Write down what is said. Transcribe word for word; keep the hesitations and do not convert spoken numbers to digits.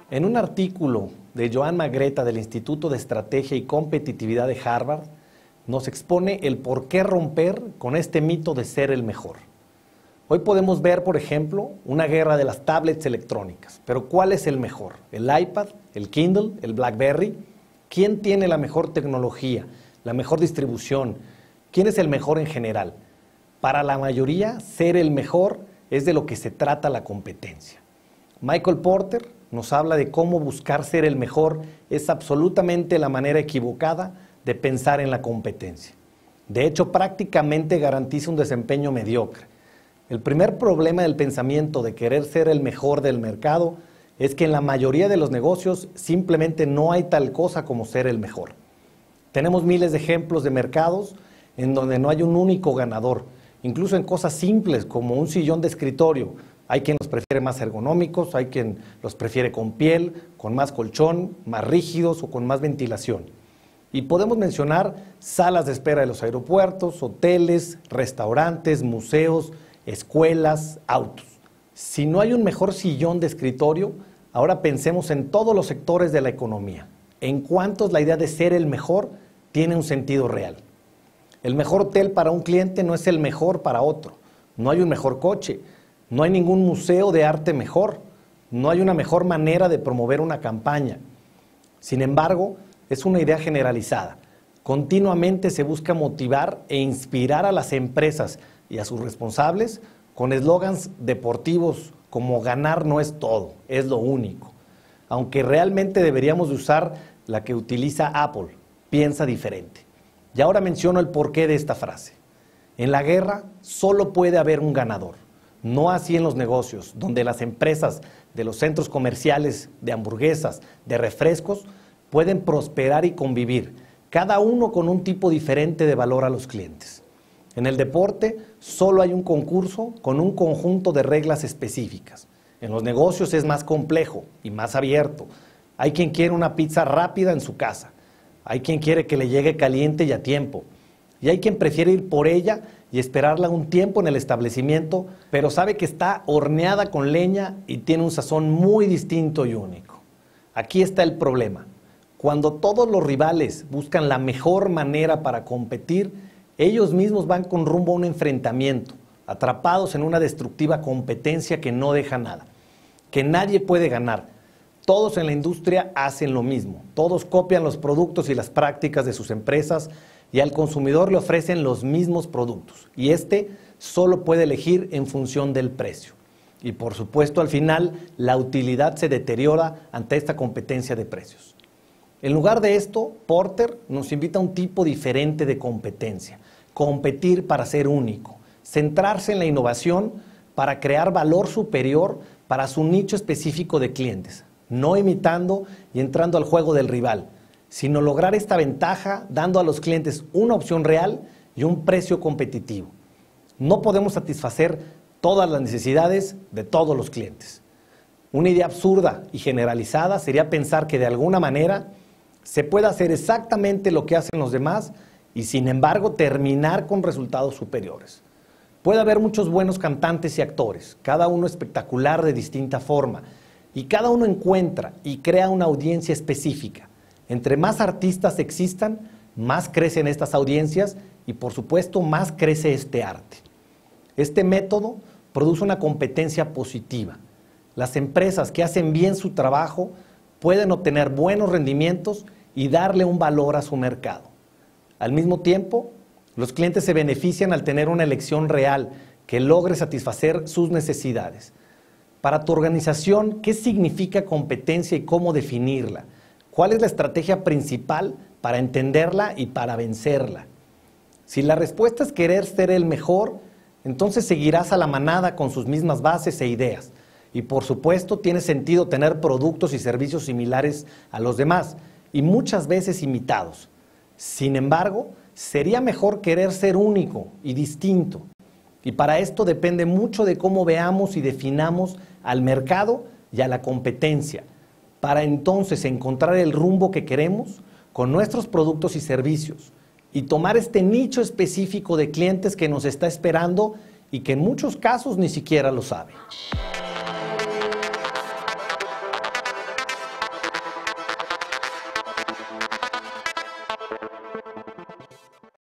En un artículo de Joan Magreta del Instituto de Estrategia y Competitividad de Harvard, nos expone el por qué romper con este mito de ser el mejor. Hoy podemos ver, por ejemplo, una guerra de las tablets electrónicas. Pero ¿cuál es el mejor? ¿El iPad? ¿El Kindle? ¿El BlackBerry? ¿Quién tiene la mejor tecnología? ¿La mejor distribución? ¿Quién es el mejor en general? Para la mayoría, ser el mejor es de lo que se trata la competencia. Michael Porter nos habla de cómo buscar ser el mejor es absolutamente la manera equivocada de pensar en la competencia. De hecho, prácticamente garantiza un desempeño mediocre. El primer problema del pensamiento de querer ser el mejor del mercado es que en la mayoría de los negocios simplemente no hay tal cosa como ser el mejor. Tenemos miles de ejemplos de mercados en donde no hay un único ganador, incluso en cosas simples como un sillón de escritorio. Hay quien los prefiere más ergonómicos, hay quien los prefiere con piel, con más colchón, más rígidos o con más ventilación. Y podemos mencionar salas de espera de los aeropuertos, hoteles, restaurantes, museos, escuelas, autos. Si no hay un mejor sillón de escritorio, ahora pensemos en todos los sectores de la economía. ¿En cuántos la idea de ser el mejor tiene un sentido real? El mejor hotel para un cliente no es el mejor para otro. No hay un mejor coche. No hay ningún museo de arte mejor. No hay una mejor manera de promover una campaña. Sin embargo, es una idea generalizada. Continuamente se busca motivar e inspirar a las empresas y a sus responsables con eslogans deportivos como ganar no es todo, es lo único. Aunque realmente deberíamos de usar la que utiliza Apple, piensa diferente. Y ahora menciono el porqué de esta frase. En la guerra solo puede haber un ganador. No así en los negocios, donde las empresas de los centros comerciales, de hamburguesas, de refrescos, pueden prosperar y convivir, cada uno con un tipo diferente de valor a los clientes. En el deporte solo hay un concurso con un conjunto de reglas específicas. En los negocios es más complejo y más abierto. Hay quien quiere una pizza rápida en su casa. Hay quien quiere que le llegue caliente y a tiempo. Y hay quien prefiere ir por ella y esperarla un tiempo en el establecimiento, pero sabe que está horneada con leña y tiene un sazón muy distinto y único. Aquí está el problema. Cuando todos los rivales buscan la mejor manera para competir, ellos mismos van con rumbo a un enfrentamiento, atrapados en una destructiva competencia que no deja nada, que nadie puede ganar. Todos en la industria hacen lo mismo, todos copian los productos y las prácticas de sus empresas y al consumidor le ofrecen los mismos productos y este solo puede elegir en función del precio. Y por supuesto al final la utilidad se deteriora ante esta competencia de precios. En lugar de esto, Porter nos invita a un tipo diferente de competencia, competir para ser único, centrarse en la innovación para crear valor superior para su nicho específico de clientes, no imitando y entrando al juego del rival, sino lograr esta ventaja dando a los clientes una opción real y un precio competitivo. No podemos satisfacer todas las necesidades de todos los clientes. Una idea absurda y generalizada sería pensar que de alguna manera se puede hacer exactamente lo que hacen los demás y sin embargo terminar con resultados superiores. Puede haber muchos buenos cantantes y actores, cada uno espectacular de distinta forma, y cada uno encuentra y crea una audiencia específica. Entre más artistas existan, más crecen estas audiencias y por supuesto más crece este arte. Este método produce una competencia positiva. Las empresas que hacen bien su trabajo pueden obtener buenos rendimientos y darle un valor a su mercado. Al mismo tiempo, los clientes se benefician al tener una elección real que logre satisfacer sus necesidades. Para tu organización, ¿qué significa competencia y cómo definirla? ¿Cuál es la estrategia principal para entenderla y para vencerla? Si la respuesta es querer ser el mejor, entonces seguirás a la manada con sus mismas bases e ideas. Y por supuesto tiene sentido tener productos y servicios similares a los demás y muchas veces imitados. Sin embargo, sería mejor querer ser único y distinto. Y para esto depende mucho de cómo veamos y definamos al mercado y a la competencia, para entonces encontrar el rumbo que queremos con nuestros productos y servicios y tomar este nicho específico de clientes que nos está esperando y que en muchos casos ni siquiera lo sabe.